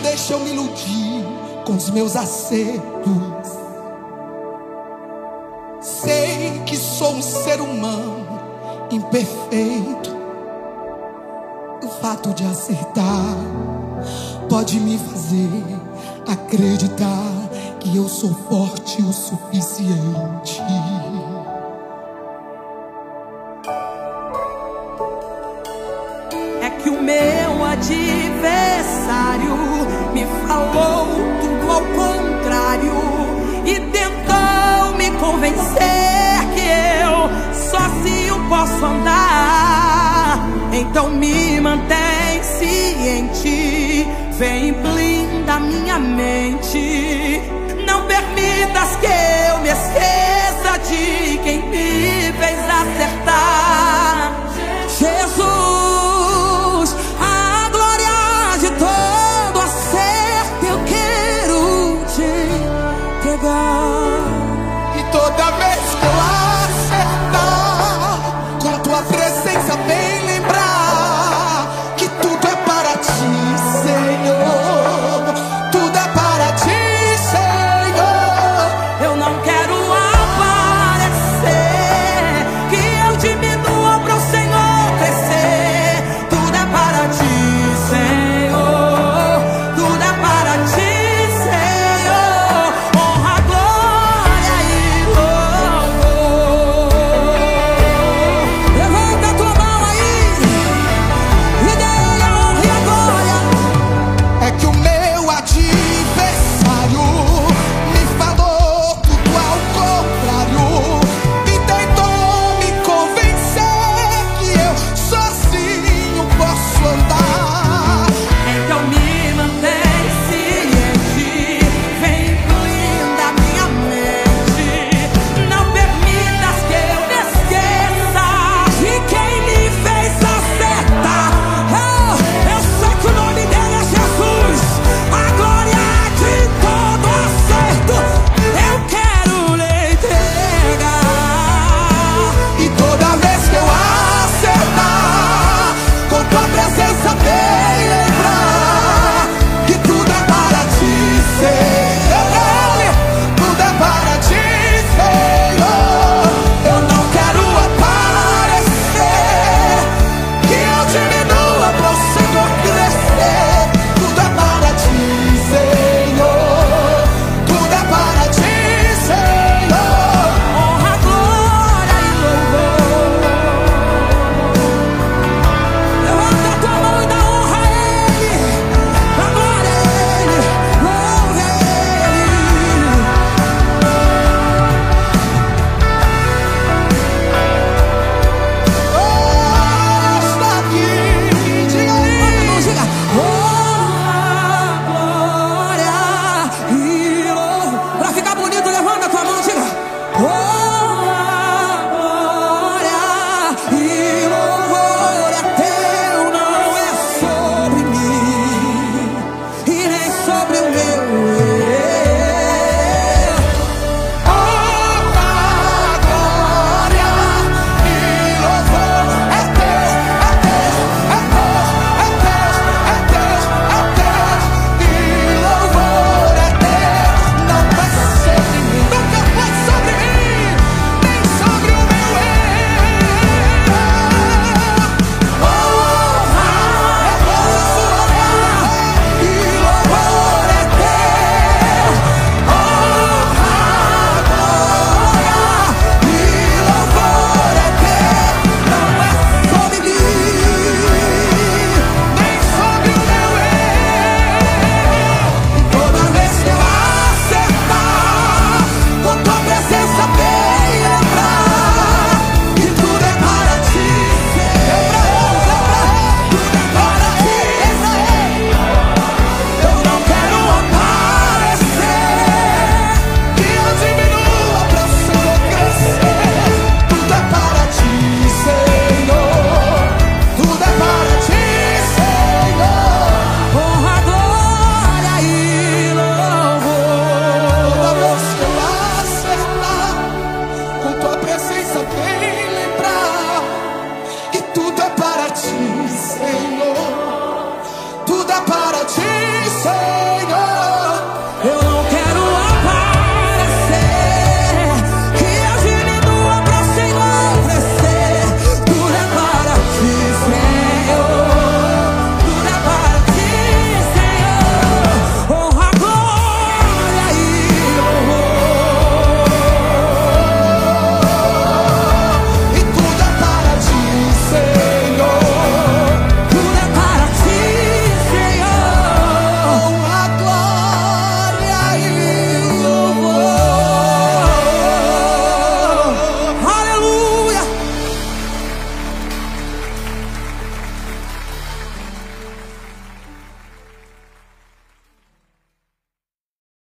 deixa eu me iludir com os meus acertos. Sei que sou um ser humano imperfeito. O fato de acertar pode me fazer acreditar que eu sou forte o suficiente. É que o meu adversário me falou tudo ao contrário e tentou me convencer que eu sozinho posso andar. Então me mantém ciente, vem blinda minha mente. Não permitas que eu me esqueça de quem me fez acertar.